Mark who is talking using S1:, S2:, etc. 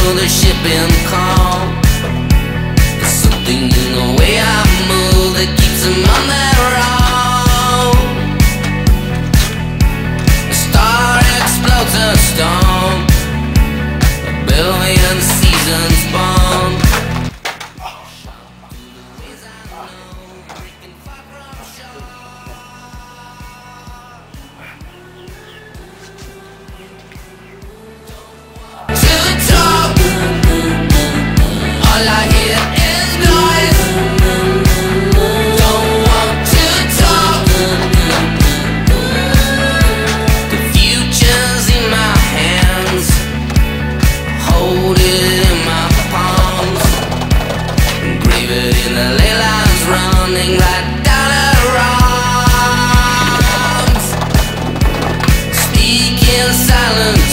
S1: feel the shipping calm. There's something in the way I move that keeps them on their own. A star explodes a storm, a billion seasons born. All I hear is noise. Don't want to talk. The future's in my hands. Hold it in my palms. Engrave it in the ley lines, running right down her arms. Speak in silence.